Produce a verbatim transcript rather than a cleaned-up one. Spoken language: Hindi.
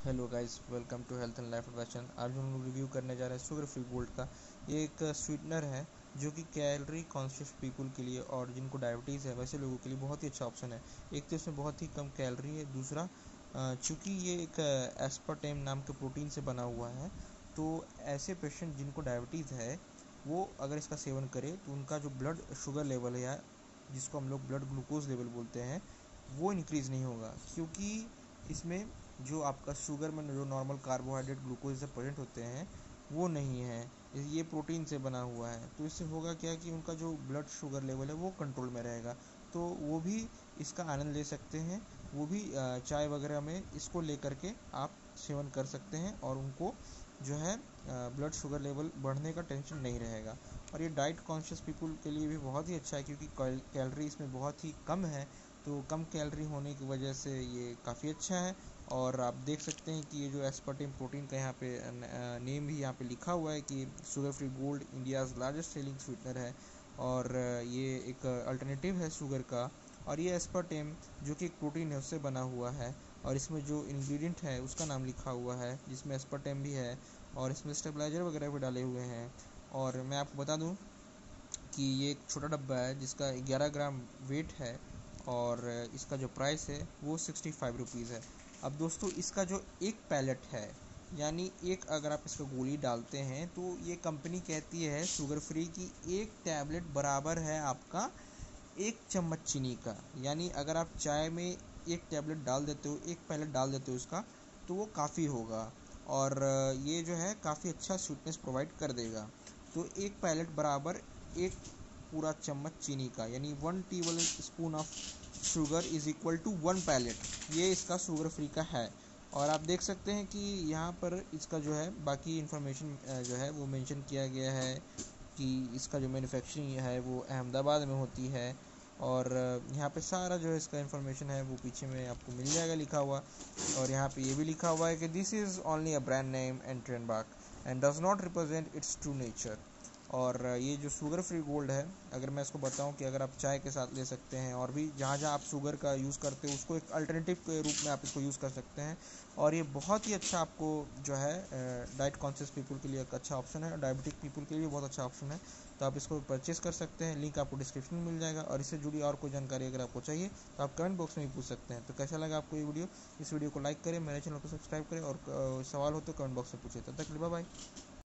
Hello guys, welcome to health and life advice channel. आज हम लोग रिव्यू करने जा रहे हैं शुगर फ्री गोल्ड का। ये एक स्वीटनर है जो कि कैलोरी कॉन्शियस पीपल के लिए और जिनको डायबिटीज़ है वैसे लोगों के लिए बहुत ही अच्छा ऑप्शन है। एक तो इसमें बहुत ही कम कैलोरी है, दूसरा चूँकि ये एक एस्पार्टेम नाम के प्रोटीन से बना हुआ है, तो ऐसे पेशेंट जिनको डायबिटीज़ है वो अगर इसका सेवन करे तो उनका जो ब्लड शुगर लेवल है या जिसको हम लोग ब्लड ग्लूकोज लेवल बोलते हैं वो इंक्रीज़ नहीं होगा, क्योंकि इसमें जो आपका शुगर में जो नॉर्मल कार्बोहाइड्रेट ग्लूकोज से प्रेजेंट होते हैं वो नहीं है। ये प्रोटीन से बना हुआ है, तो इससे होगा क्या कि उनका जो ब्लड शुगर लेवल है वो कंट्रोल में रहेगा, तो वो भी इसका आनंद ले सकते हैं। वो भी चाय वगैरह में इसको लेकर के आप सेवन कर सकते हैं और उनको जो है ब्लड शुगर लेवल बढ़ने का टेंशन नहीं रहेगा। और ये डाइट कॉन्शियस पीपल के लिए भी बहुत ही अच्छा है, क्योंकि कैलोरी इसमें बहुत ही कम है, तो कम कैलोरी होने की वजह से ये काफ़ी अच्छा है। और आप देख सकते हैं कि ये जो एस्पार्टेम प्रोटीन का यहाँ पे नेम भी यहाँ पे लिखा हुआ है कि sugar free gold India's largest selling sweetener है, और ये एक अल्टरनेटिव है शुगर का। और ये एस्पार्टेम जो कि एक प्रोटीन है उससे बना हुआ है, और इसमें जो इंग्रेडिएंट है उसका नाम लिखा हुआ है जिसमें एस्पार्टेम भी है, और इसमें स्टेबलाइजर वगैरह भी डाले हुए हैं। और मैं आपको बता दूं कि ये एक छोटा डब्बा है जिसका ग्यारह ग्राम वेट है, और इसका जो प्राइस है वो सिक्सटी फाइव रुपीज़ है। अब दोस्तों, इसका जो एक पैलेट है, यानी एक अगर आप इसका गोली डालते हैं तो ये कंपनी कहती है शुगर फ्री की एक टैबलेट बराबर है आपका एक चम्मच चीनी का। यानी अगर आप चाय में एक टैबलेट डाल देते हो, एक पैलेट डाल देते हो इसका, तो वो काफ़ी होगा, और ये जो है काफ़ी अच्छा स्वीटनेस प्रोवाइड कर देगा। तो एक पैलेट बराबर एक पूरा चम्मच चीनी का, यानी one tablespoon of sugar is equal to one pellet, ये इसका शुगर फ्री का है। और आप देख सकते हैं कि यहाँ पर इसका जो है बाकी इन्फॉर्मेशन जो है वो मेंशन किया गया है कि इसका जो मैन्युफैक्चरिंग है वो अहमदाबाद में होती है, और यहाँ पे सारा जो है इसका इन्फॉर्मेशन है वो पीछे में आपको मिल जाएगा लिखा हुआ। और यहाँ पे ये भी लिखा हुआ है कि this is only a brand name and trademark and does not represent its true nature. और ये जो शुगर फ्री गोल्ड है, अगर मैं इसको बताऊं कि अगर आप चाय के साथ ले सकते हैं, और भी जहाँ जहाँ आप शुगर का यूज़ करते हो उसको एक अल्टरनेटिव के रूप में आप इसको यूज़ कर सकते हैं। और ये बहुत ही अच्छा आपको जो है डाइट कॉन्शियस पीपल के लिए एक अच्छा ऑप्शन है, और डायबिटिक पीपल के लिए बहुत अच्छा ऑप्शन है, तो आप इसको परचेस कर सकते हैं। लिंक आपको डिस्क्रिप्शन में मिल जाएगा, और इससे जुड़ी और कोई जानकारी अगर आपको चाहिए तो आप कमेंट बॉक्स में भी पूछ सकते हैं। तो कैसा लगा आपको ये वीडियो? इस वीडियो को लाइक करें, मेरे चैनल को सब्सक्राइब करें, और सवाल हो तो कमेंट बॉक्स में पूछे। तब तक बाय बाय।